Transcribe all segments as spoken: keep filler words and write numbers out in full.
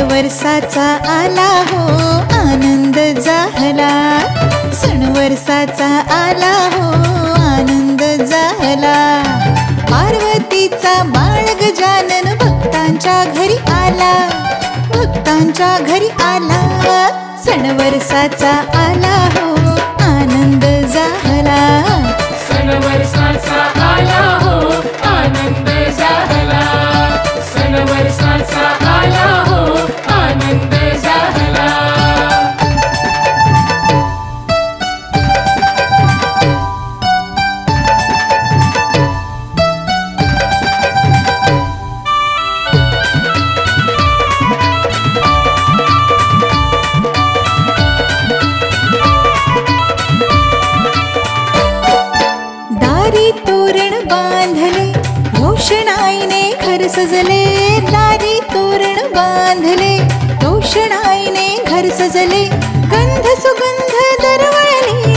वर्षाचा आला हो आनंद झाला, सण वर्षाचा आला हो आनंद झाला। पार्वतीचा बाळ गजानन भक्तांच्या घरी आला, भक्तांच्या घरी आला, सण वर्षाचा आला हो आनंद झाला, सण वर्षाचा आला हो आनंद झाला, सण वर्षाचा आला हो आनंद झाला। दारी तोरण बांधले रोषणाईने घर सजले, दारी तोरण बांधले रोषणाईने घर सजले, गंध सुगंध दरवळले,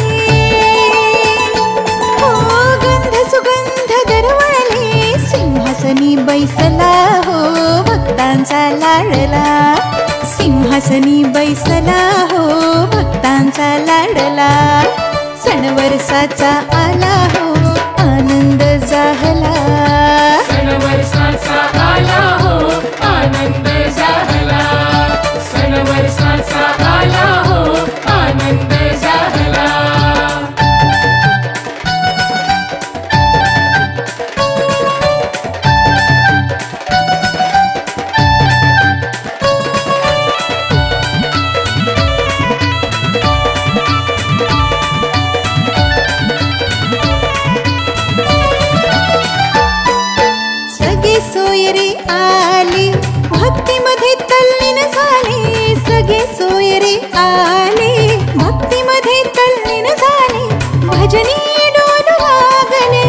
हो गंध सुगंध दरवळले, सिंहासनी बैसला हो भक्तांचा लाडला, सिंहासनी बैसला हो भक्तांचा लाडला, सण वर्षाचा आला हो आनंद झाला, सण वर्षाचा आला हो आनंद झाला, सण वर्षाचा आला हो आनंद झाला। सोयरे आले भक्तीमध्ये तल्लीन झाले, सगळे सोयरे आले भक्तीमध्ये तल्लीन झाले, भजनी डोलू लागले,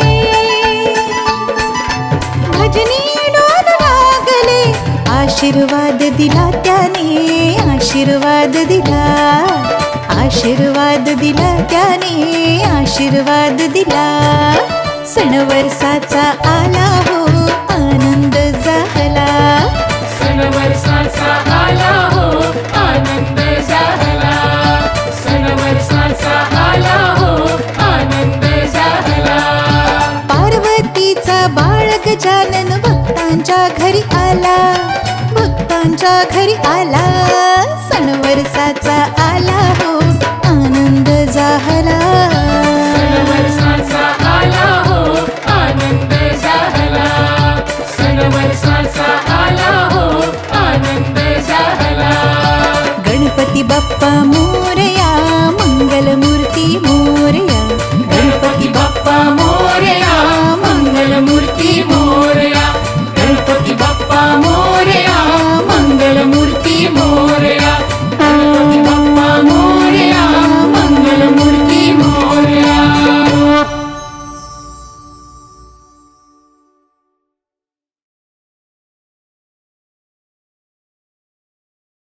भजनी डोलू लागले, आशीर्वाद दिला त्याने आशीर्वाद दिला, आशीर्वाद दिला त्याने आशीर्वाद दिला, सण वर्षाचा आला हो आनंद झाला, सण वर्षाचा आला हो आनंद झाला, सण वर्षाचा आला हो आनंद झाला। पार्वतीचा बाळ गजानन भक्तांच्या घरी आला, भक्तांच्या घरी आला, सण वर्षाचा